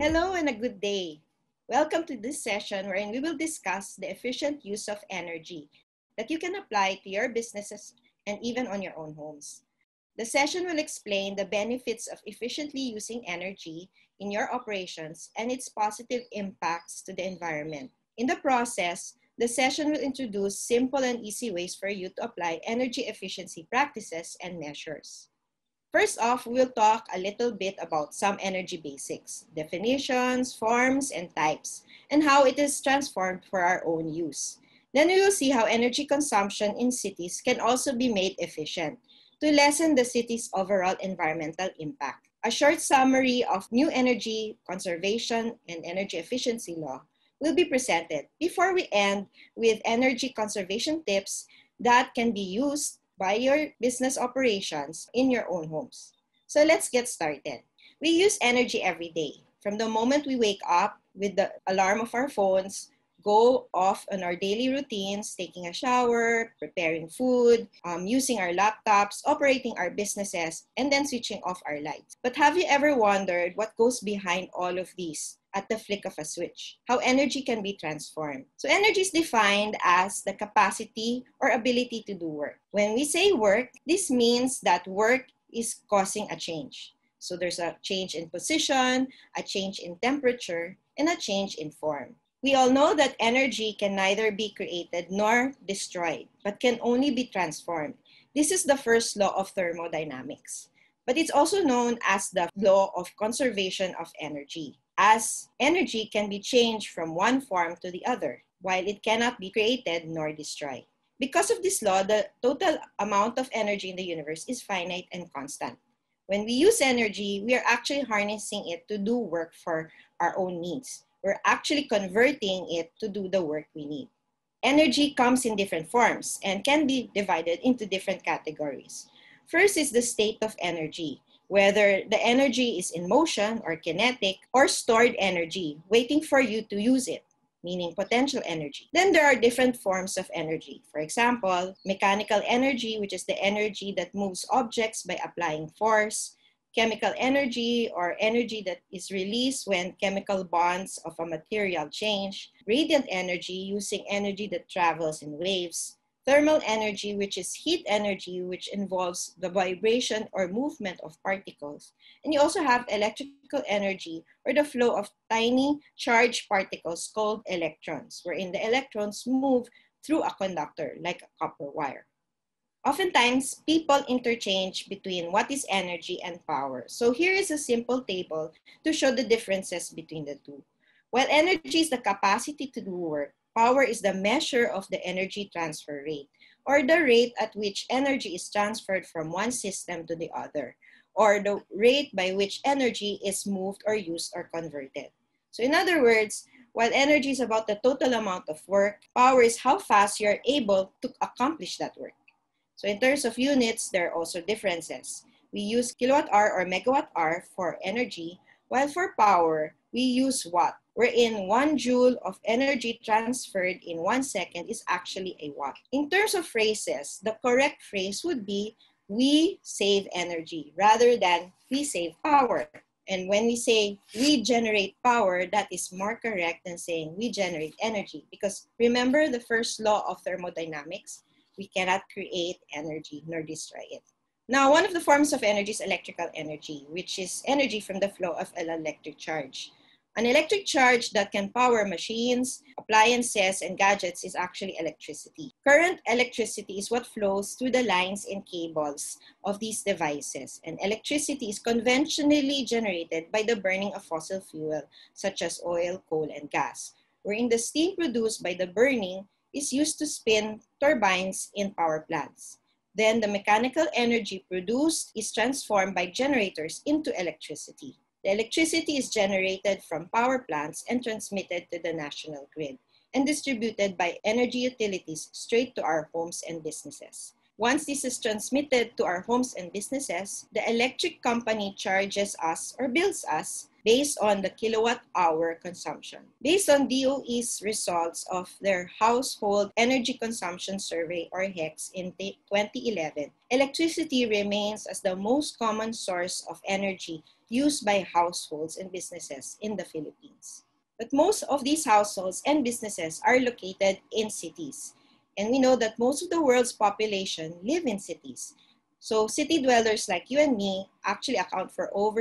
Hello and a good day. Welcome to this session wherein we will discuss the efficient use of energy that you can apply to your businesses and even on your own homes. The session will explain the benefits of efficiently using energy in your operations and its positive impacts to the environment. In the process, the session will introduce simple and easy ways for you to apply energy efficiency practices and measures. First off, we'll talk a little bit about some energy basics, definitions, forms, and types, and how it is transformed for our own use. Then we will see how energy consumption in cities can also be made efficient to lessen the city's overall environmental impact. A short summary of new energy conservation and energy efficiency law will be presented before we end with energy conservation tips that can be used by your business operations in your own homes. So let's get started. We use energy every day. From the moment we wake up with the alarm of our phones, go off on our daily routines, taking a shower, preparing food, using our laptops, operating our businesses, and then switching off our lights. But have you ever wondered what goes behind all of these? At the flick of a switch, how energy can be transformed. So energy is defined as the capacity or ability to do work. When we say work, this means that work is causing a change. So there's a change in position, a change in temperature, and a change in form. We all know that energy can neither be created nor destroyed, but can only be transformed. This is the first law of thermodynamics, but it's also known as the law of conservation of energy, as energy can be changed from one form to the other, while it cannot be created nor destroyed. Because of this law, the total amount of energy in the universe is finite and constant. When we use energy, we are actually harnessing it to do work for our own needs. We're actually converting it to do the work we need. Energy comes in different forms and can be divided into different categories. First is the state of energy, whether the energy is in motion or kinetic or stored energy, waiting for you to use it, meaning potential energy. Then there are different forms of energy. For example, mechanical energy, which is the energy that moves objects by applying force. Chemical energy, or energy that is released when chemical bonds of a material change. Radiant energy, using energy that travels in waves. Thermal energy, which is heat energy, which involves the vibration or movement of particles. And you also have electrical energy, or the flow of tiny charged particles called electrons, wherein the electrons move through a conductor like a copper wire. Oftentimes, people interchange between what is energy and power. So here is a simple table to show the differences between the two. While energy is the capacity to do work, power is the measure of the energy transfer rate, or the rate at which energy is transferred from one system to the other, or the rate by which energy is moved or used or converted. So in other words, while energy is about the total amount of work, power is how fast you're able to accomplish that work. So in terms of units, there are also differences. We use kilowatt hour or megawatt hour for energy, while for power, we use watt, wherein 1 joule of energy transferred in 1 second is actually a watt. In terms of phrases, the correct phrase would be, we save energy, rather than we save power. And when we say we generate power, that is more correct than saying we generate energy. Because remember the first law of thermodynamics, we cannot create energy nor destroy it. Now, one of the forms of energy is electrical energy, which is energy from the flow of an electric charge. An electric charge that can power machines, appliances, and gadgets is actually electricity. Current electricity is what flows through the lines and cables of these devices, and electricity is conventionally generated by the burning of fossil fuel, such as oil, coal, and gas, wherein the steam produced by the burning is used to spin turbines in power plants. Then the mechanical energy produced is transformed by generators into electricity. The electricity is generated from power plants and transmitted to the national grid and distributed by energy utilities straight to our homes and businesses. Once this is transmitted to our homes and businesses, the electric company charges us or bills us based on the kilowatt-hour consumption. Based on DOE's results of their Household Energy Consumption Survey, or HECS, in 2011, electricity remains as the most common source of energy used by households and businesses in the Philippines. But most of these households and businesses are located in cities. And we know that most of the world's population live in cities. So city dwellers like you and me actually account for over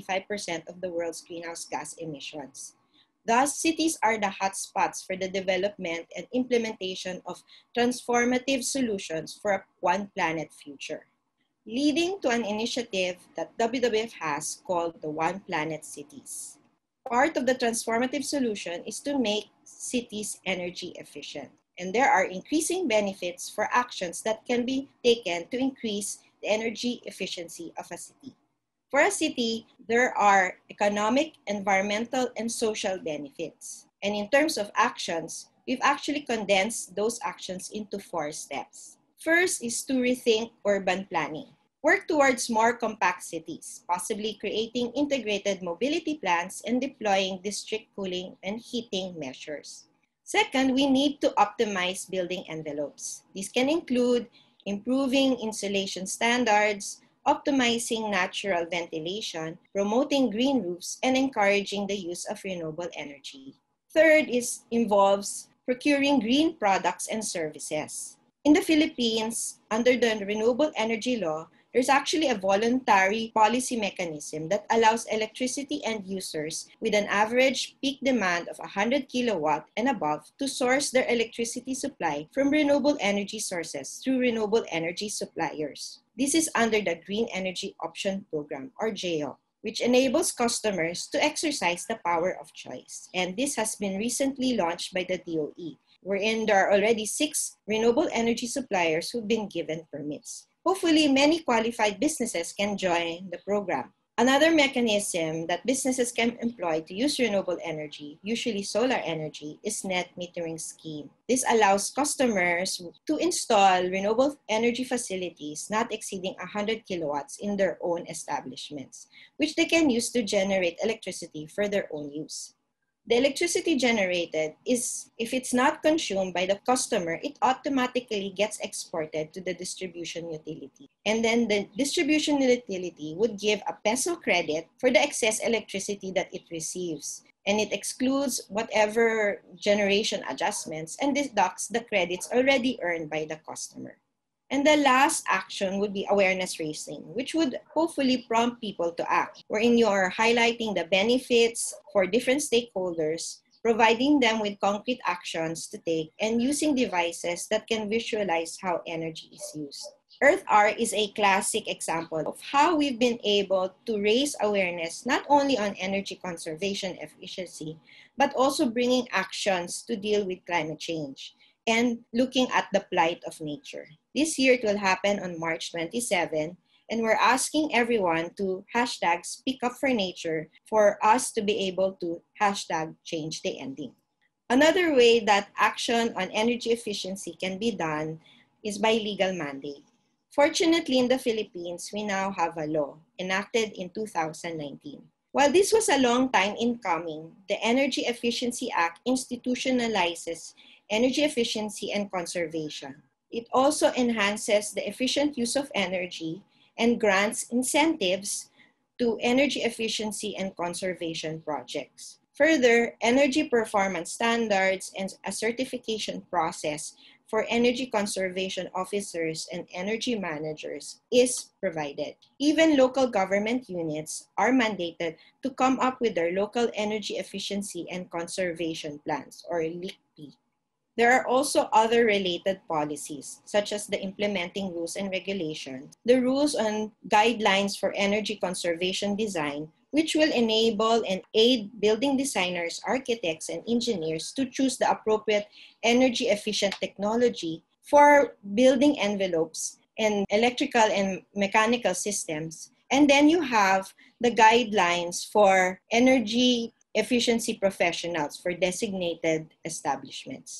75% of the world's greenhouse gas emissions. Thus, cities are the hotspots for the development and implementation of transformative solutions for a one-planet future, leading to an initiative that WWF has called the One Planet Cities. Part of the transformative solution is to make cities energy efficient. And there are increasing benefits for actions that can be taken to increase the energy efficiency of a city. For a city, there are economic, environmental, and social benefits. And in terms of actions, we've actually condensed those actions into 4 steps. First is to rethink urban planning. Work towards more compact cities, possibly creating integrated mobility plans and deploying district cooling and heating measures. Second, we need to optimize building envelopes. This can include improving insulation standards, optimizing natural ventilation, promoting green roofs, and encouraging the use of renewable energy. Third involves procuring green products and services. In the Philippines, under the Renewable Energy Law, there's actually a voluntary policy mechanism that allows electricity end users with an average peak demand of 100 kilowatt and above to source their electricity supply from renewable energy sources through renewable energy suppliers. This is under the Green Energy Option Program, or GEO, which enables customers to exercise the power of choice. And this has been recently launched by the DOE, wherein there are already 6 renewable energy suppliers who've been given permits. Hopefully, many qualified businesses can join the program. Another mechanism that businesses can employ to use renewable energy, usually solar energy, is net metering scheme. This allows customers to install renewable energy facilities not exceeding 100 kilowatts in their own establishments, which they can use to generate electricity for their own use. The electricity generated is, if it's not consumed by the customer, it automatically gets exported to the distribution utility. And then the distribution utility would give a peso credit for the excess electricity that it receives. And it excludes whatever generation adjustments and deducts the credits already earned by the customer. And the last action would be awareness raising, which would hopefully prompt people to act, wherein you are highlighting the benefits for different stakeholders, providing them with concrete actions to take, and using devices that can visualize how energy is used. EarthR is a classic example of how we've been able to raise awareness not only on energy conservation efficiency, but also bringing actions to deal with climate change and looking at the plight of nature. This year, it will happen on March 27, and we're asking everyone to hashtag Speak Up for Nature for us to be able to hashtag Change the Ending. Another way that action on energy efficiency can be done is by legal mandate. Fortunately, in the Philippines, we now have a law enacted in 2019. While this was a long time in coming, the Energy Efficiency Act institutionalizes energy efficiency and conservation. It also enhances the efficient use of energy and grants incentives to energy efficiency and conservation projects. Further, energy performance standards and a certification process for energy conservation officers and energy managers is provided. Even local government units are mandated to come up with their local energy efficiency and conservation plans, or LECP. There are also other related policies, such as the implementing rules and regulations, the rules on guidelines for energy conservation design, which will enable and aid building designers, architects, and engineers to choose the appropriate energy-efficient technology for building envelopes and electrical and mechanical systems. And then you have the guidelines for energy efficiency professionals for designated establishments.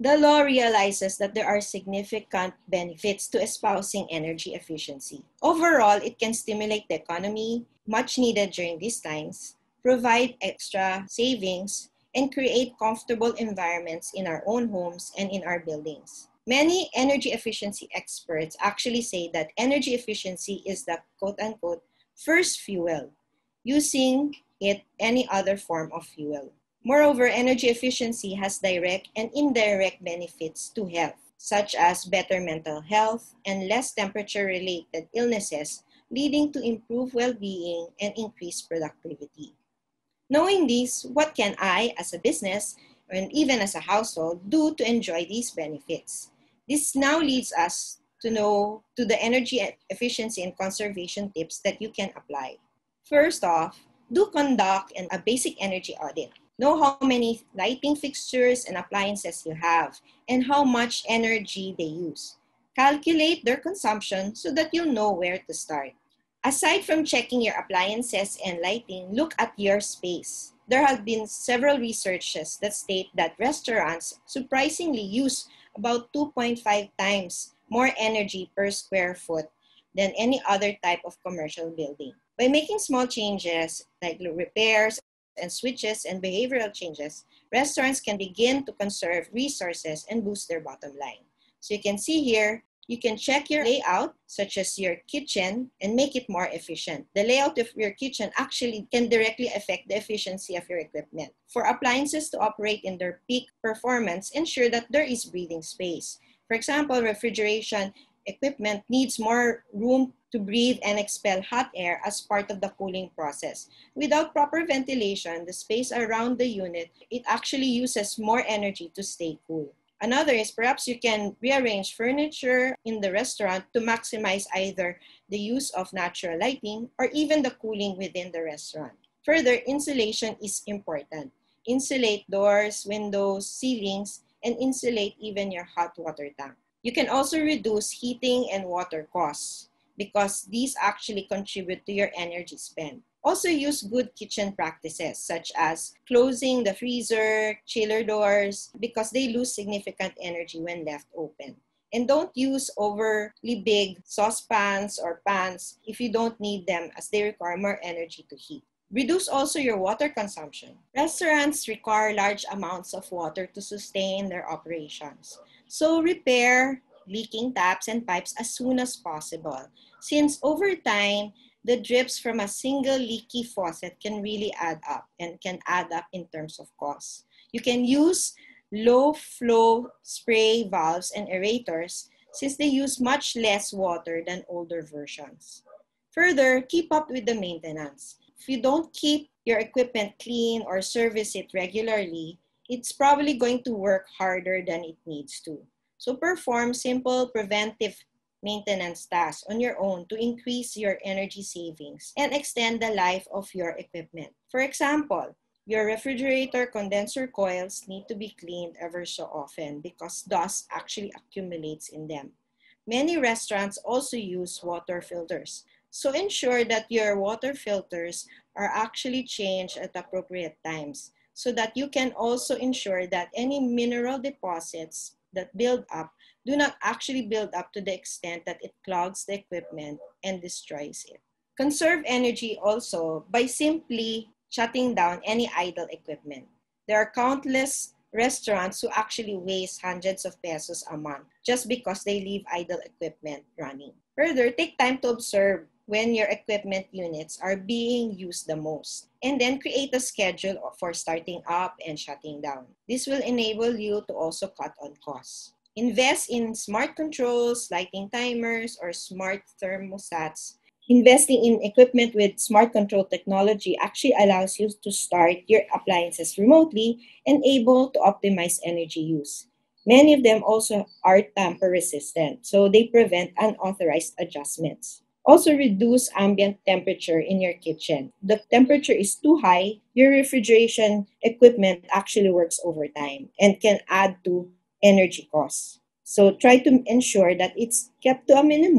The law realizes that there are significant benefits to espousing energy efficiency. Overall, it can stimulate the economy, much needed during these times, provide extra savings, and create comfortable environments in our own homes and in our buildings. Many energy efficiency experts actually say that energy efficiency is the quote-unquote first fuel, using it any other form of fuel. Moreover, energy efficiency has direct and indirect benefits to health, such as better mental health and less temperature-related illnesses, leading to improved well-being and increased productivity. Knowing this, what can I, as a business, and even as a household, do to enjoy these benefits? This now leads us to know to the energy efficiency and conservation tips that you can apply. First off, do conduct a basic energy audit. Know how many lighting fixtures and appliances you have and how much energy they use. Calculate their consumption so that you'll know where to start. Aside from checking your appliances and lighting, look at your space. There have been several researches that state that restaurants surprisingly use about 2.5 times more energy per square foot than any other type of commercial building. By making small changes like repairs and switches and behavioral changes, restaurants can begin to conserve resources and boost their bottom line. So you can see here, you can check your layout, such as your kitchen, and make it more efficient. The layout of your kitchen actually can directly affect the efficiency of your equipment. For appliances to operate in their peak performance, ensure that there is breathing space. For example, refrigeration equipment needs more room to breathe and expel hot air as part of the cooling process. Without proper ventilation, the space around the unit, it actually uses more energy to stay cool. Another is perhaps you can rearrange furniture in the restaurant to maximize either the use of natural lighting or even the cooling within the restaurant. Further, insulation is important. Insulate doors, windows, ceilings, and insulate even your hot water tank. You can also reduce heating and water costs because these actually contribute to your energy spend. Also use good kitchen practices such as closing the freezer, chiller doors because they lose significant energy when left open. And don't use overly big saucepans or pans if you don't need them as they require more energy to heat. Reduce also your water consumption. Restaurants require large amounts of water to sustain their operations. So repair leaking taps and pipes as soon as possible, since over time, the drips from a single leaky faucet can really add up and can add up in terms of cost. You can use low flow spray valves and aerators since they use much less water than older versions. Further, keep up with the maintenance. If you don't keep your equipment clean or service it regularly, it's probably going to work harder than it needs to. So perform simple preventive maintenance tasks on your own to increase your energy savings and extend the life of your equipment. For example, your refrigerator condenser coils need to be cleaned ever so often because dust actually accumulates in them. Many restaurants also use water filters. So ensure that your water filters are actually changed at appropriate times so that you can also ensure that any mineral deposits that build up do not actually build up to the extent that it clogs the equipment and destroys it. Conserve energy also by simply shutting down any idle equipment. There are countless restaurants who actually waste hundreds of pesos a month just because they leave idle equipment running. Further, take time to observe when your equipment units are being used the most, and then create a schedule for starting up and shutting down. This will enable you to also cut on costs. Invest in smart controls, lighting timers, or smart thermostats. Investing in equipment with smart control technology actually allows you to start your appliances remotely and able to optimize energy use. Many of them also are tamper resistant, so they prevent unauthorized adjustments. Also, reduce ambient temperature in your kitchen. The temperature is too high, your refrigeration equipment actually works overtime and can add to energy costs. So try to ensure that it's kept to a minimum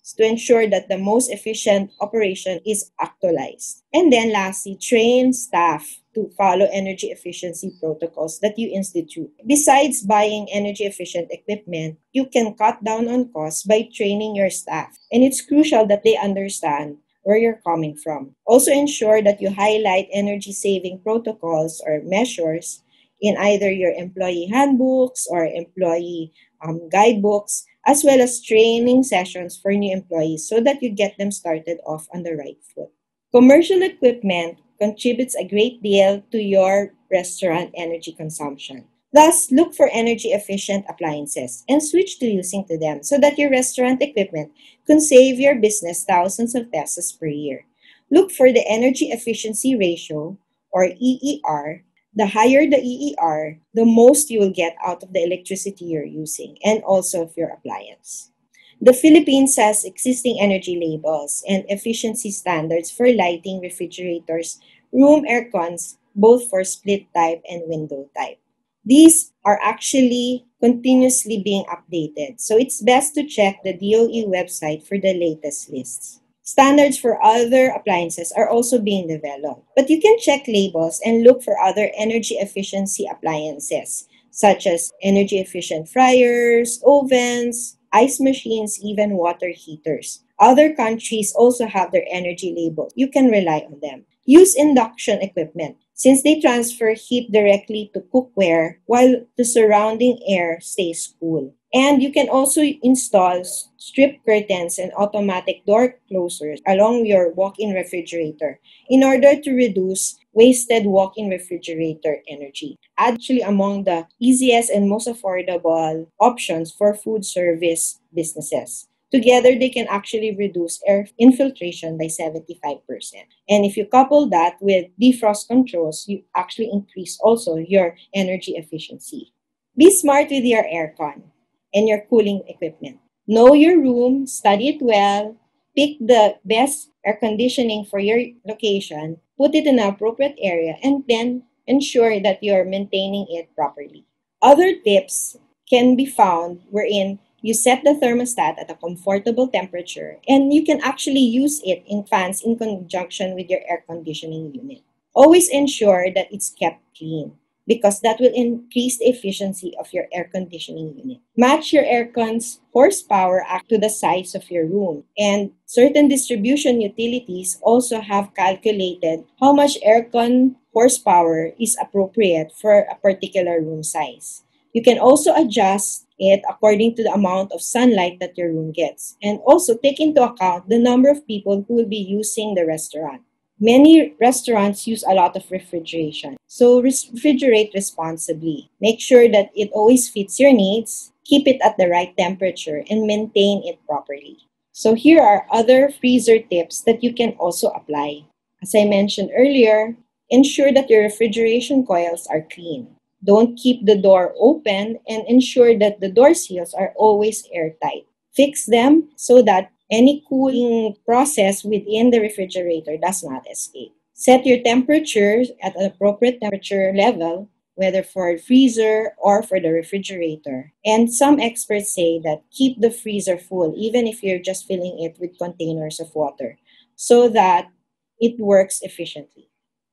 to ensure that the most efficient operation is actualized. And then lastly, train staff to follow energy efficiency protocols that you institute. Besides buying energy efficient equipment, you can cut down on costs by training your staff. And it's crucial that they understand where you're coming from. Also ensure that you highlight energy saving protocols or measures in either your employee handbooks or employee guidebooks, as well as training sessions for new employees so that you get them started off on the right foot. Commercial equipment contributes a great deal to your restaurant energy consumption. Thus, look for energy efficient appliances and switch to using to them so that your restaurant equipment can save your business thousands of pesos per year. Look for the energy efficiency ratio or EER. The higher the EER, the most you will get out of the electricity you're using and also of your appliance. The Philippines has existing energy labels and efficiency standards for lighting refrigerators, room aircons, both for split type and window type. These are actually continuously being updated, so it's best to check the DOE website for the latest lists. Standards for other appliances are also being developed, but you can check labels and look for other energy efficiency appliances, such as energy efficient fryers, ovens, ice machines, even water heaters. Other countries also have their energy labels. You can rely on them. Use induction equipment since they transfer heat directly to cookware while the surrounding air stays cool. And you can also install strip curtains and automatic door closers along your walk-in refrigerator in order to reduce wasted walk-in refrigerator energy. Actually, among the easiest and most affordable options for food service businesses. Together, they can actually reduce air infiltration by 75%. And if you couple that with defrost controls, you actually increase also your energy efficiency. Be smart with your aircon and your cooling equipment. Know your room, study it well, pick the best air conditioning for your location, put it in an appropriate area, and then ensure that you're maintaining it properly. Other tips can be found wherein you set the thermostat at a comfortable temperature and you can actually use it in fans in conjunction with your air conditioning unit. Always ensure that it's kept clean because that will increase the efficiency of your air conditioning unit. Match your aircon's horsepower to the size of your room. And certain distribution utilities also have calculated how much aircon horsepower is appropriate for a particular room size. You can also adjust it according to the amount of sunlight that your room gets. And also take into account the number of people who will be using the restaurant. Many restaurants use a lot of refrigeration. So refrigerate responsibly. Make sure that it always fits your needs, keep it at the right temperature, and maintain it properly. So here are other freezer tips that you can also apply. As I mentioned earlier, ensure that your refrigeration coils are clean. Don't keep the door open and ensure that the door seals are always airtight. Fix them so that any cooling process within the refrigerator does not escape. Set your temperatures at an appropriate temperature level, whether for the freezer or for the refrigerator. And some experts say that keep the freezer full even if you're just filling it with containers of water so that it works efficiently.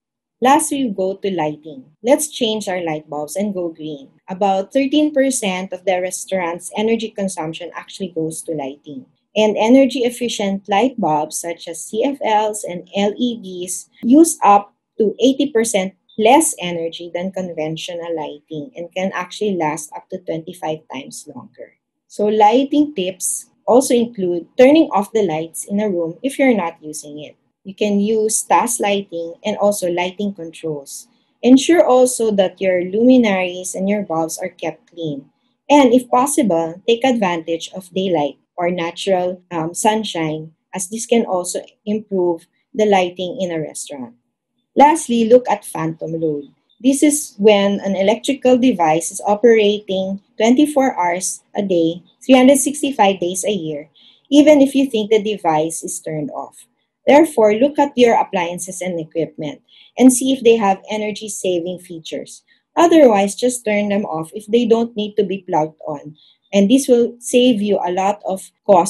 Last, we go to lighting. Let's change our light bulbs and go green. About 13% of the restaurant's energy consumption actually goes to lighting. And energy efficient light bulbs such as CFLs and LEDs use up to 80% less energy than conventional lighting and can actually last up to 25 times longer. So lighting tips also include turning off the lights in a room if you're not using it. You can use task lighting and also lighting controls. Ensure also that your luminaries and your bulbs are kept clean. And if possible, take advantage of daylight or natural sunshine, as this can also improve the lighting in a restaurant. Lastly, look at phantom load. This is when an electrical device is operating 24 hours a day, 365 days a year, even if you think the device is turned off. Therefore, look at your appliances and equipment and see if they have energy saving features. Otherwise, just turn them off if they don't need to be plugged on. And this will save you a lot of costs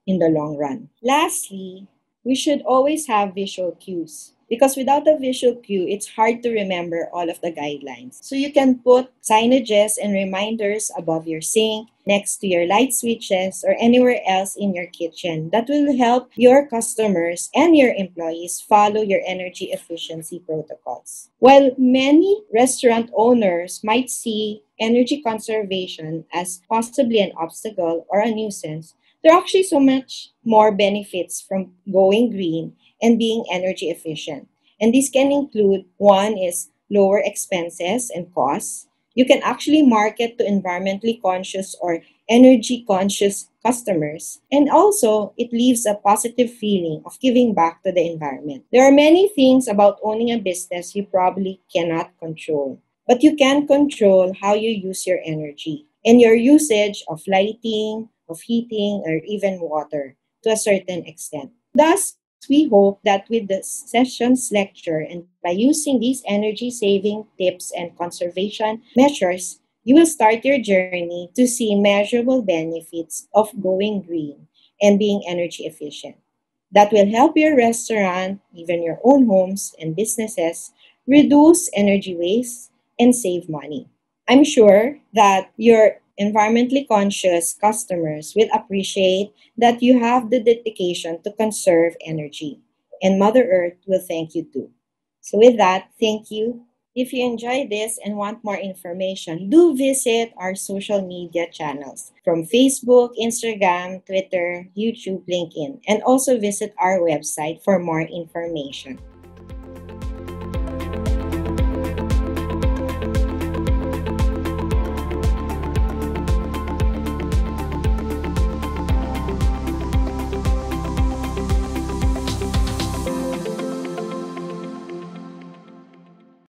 in the long run. Lastly, we should always have visual cues. Because without a visual cue, it's hard to remember all of the guidelines. So you can put signages and reminders above your sink, next to your light switches, or anywhere else in your kitchen that will help your customers and your employees follow your energy efficiency protocols. While many restaurant owners might see energy conservation as possibly an obstacle or a nuisance, there are actually so much more benefits from going green and being energy efficient. And these can include one is lower expenses and costs. You can actually market to environmentally conscious or energy conscious customers. And also, it leaves a positive feeling of giving back to the environment. There are many things about owning a business you probably cannot control, but you can control how you use your energy and your usage of lighting, of heating, or even water to a certain extent. Thus, we hope that with the session's lecture and by using these energy saving tips and conservation measures, you will start your journey to see measurable benefits of going green and being energy efficient. That will help your restaurant, even your own homes and businesses, reduce energy waste and save money. I'm sure that your environmentally conscious customers will appreciate that you have the dedication to conserve energy, and Mother Earth will thank you too. So, with that, thank you. If you enjoyed this and want more information, do visit our social media channels from Facebook, Instagram, Twitter, YouTube, LinkedIn, and also visit our website for more information.